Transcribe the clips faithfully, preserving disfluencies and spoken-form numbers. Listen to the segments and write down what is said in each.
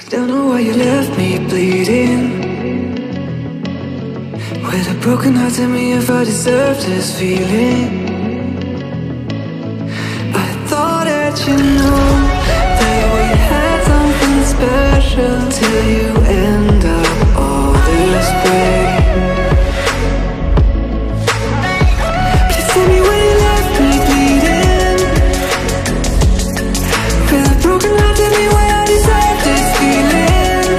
Don't know why you left me bleeding. With a broken heart, tell me if I deserve this feeling. I thought that you knew that we had something special till you end up all this way. Please tell me why you left me bleeding. With a broken heart, tell me why I deserve this feeling.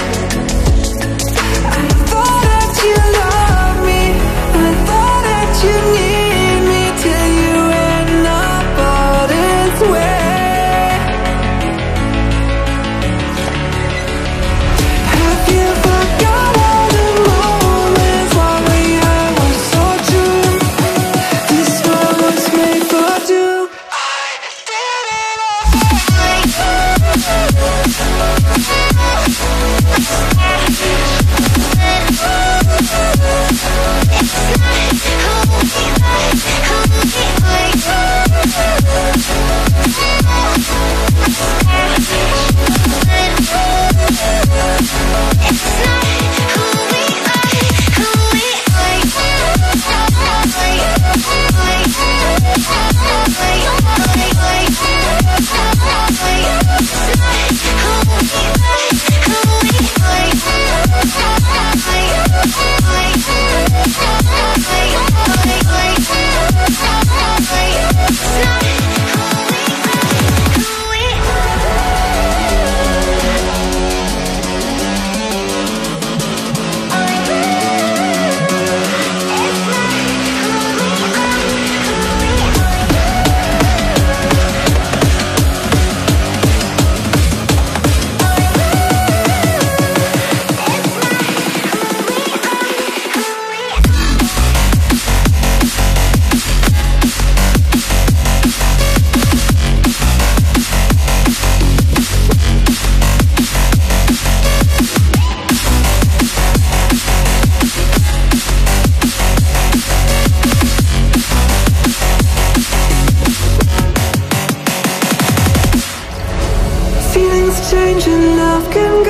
I thought that you loved me, I thought that you need me till you end up all this way. Have you forgot all the moments while we had was so true? This world was made for two. I did it change and love can go.